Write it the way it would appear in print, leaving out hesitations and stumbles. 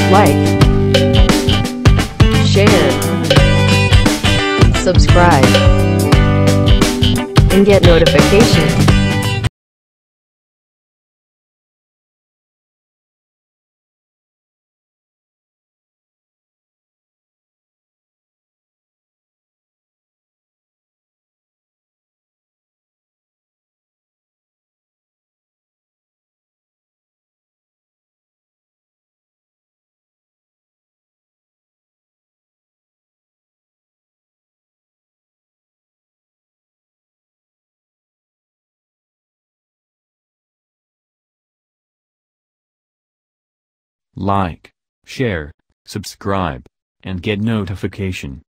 like, share, subscribe, and get notifications. Like, share, subscribe, and get notification.